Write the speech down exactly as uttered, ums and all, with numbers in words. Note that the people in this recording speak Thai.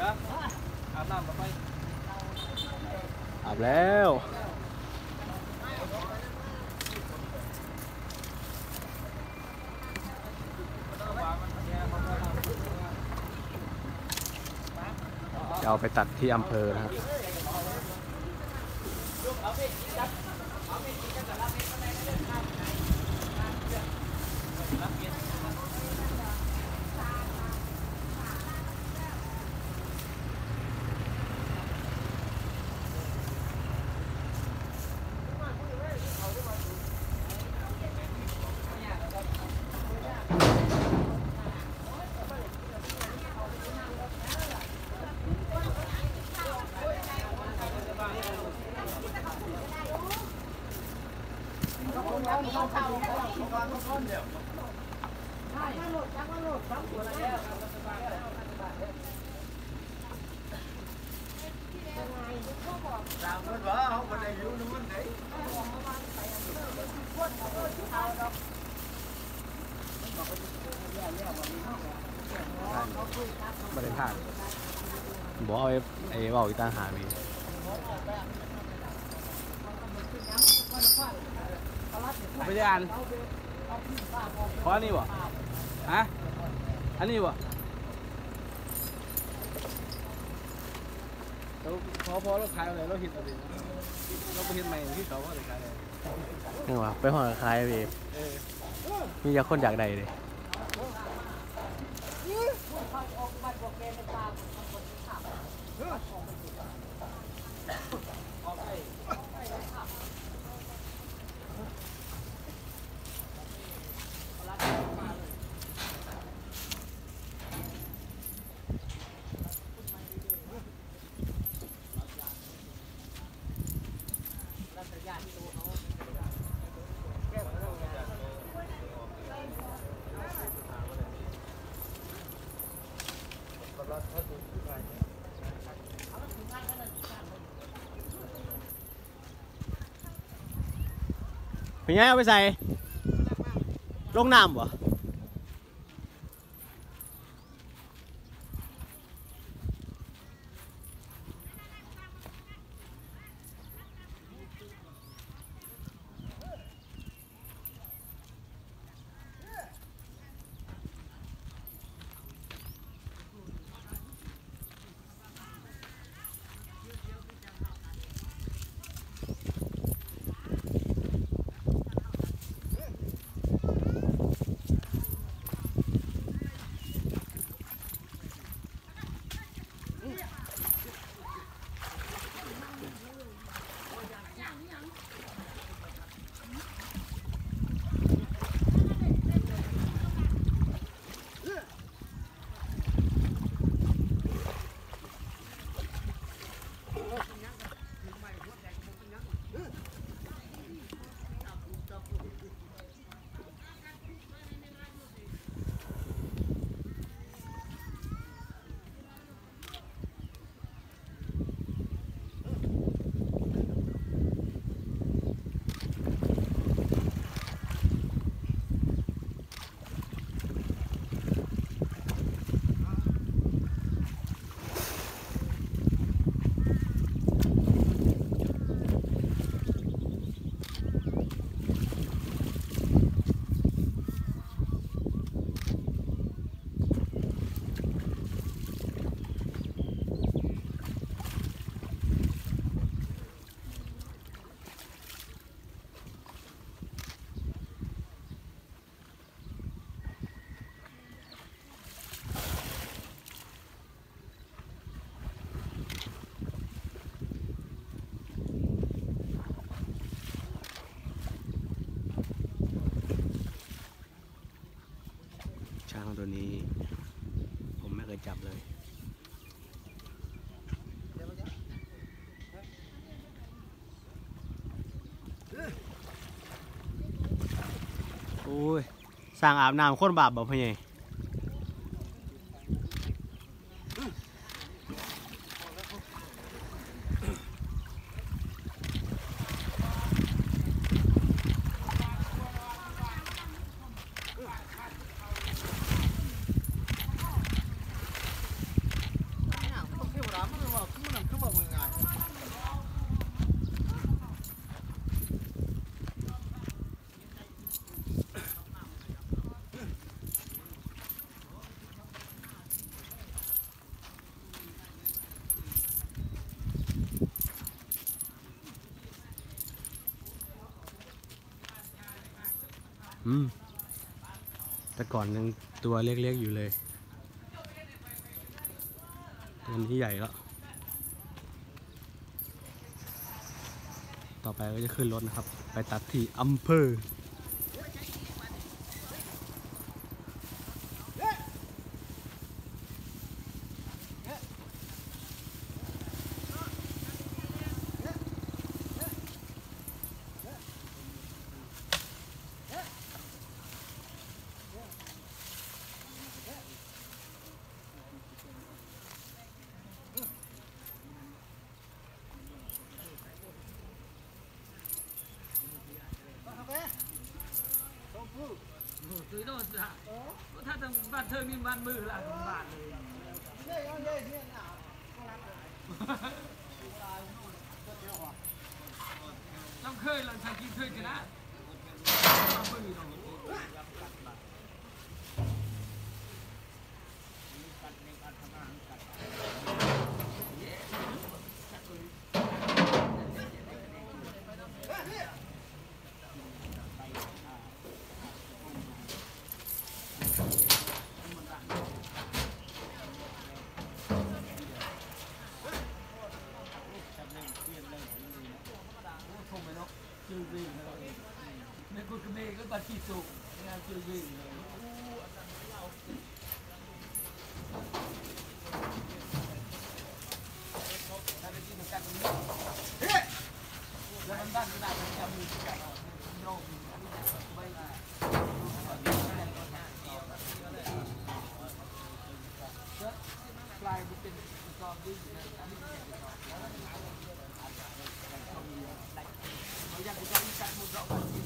อาบน้ำไปอาบแล้วจะเอาไปตัดที่อำเภอนะครับบริษัทบอกเอาไอ้ไอ้บอกอีตาหามีไปได้อ่านเพราะอันนี้บ่ฮะอันนี้บ่เราพอพอเราขายอะไรเราเห็นอะไรเราไปเห็นใหม่ที่เขาว่าอะไรขายอะไรนี่วะไปห่อขายพี่มีอยากคนอยากใดเลยเป็นไงเอาไปใส่ลงน้ำบ่ช้างตัวนี้ผมไม่เคยจับเลยโอ้ยสร้างอาบน้ำโคตรบาปบอกพี่ใหญ่อืมแต่ก่อนยังตัวเล็กๆอยู่เลยตัวนี้ใหญ่แล้วต่อไปก็จะขึ้นรถนะครับไปตัดที่อำเภอคือโน่นจ้ะถ้าทางบ้านเธอมีบ้านมือละของบ้านเลยต้องเคยเราทางกินเคยกันนะมือเนาะในกุฎเมย์ก็บัตรที่สุกงานจุยวิ่งเลยถ้าไปกินกันตรงนี้แล้วมันบ้านขนาดมันจะมีกันโรคไม่ได้ปลายมันเป็นกองดิ้นนะอันนี้เป็นกองเราอยากจะได้การมุดเรา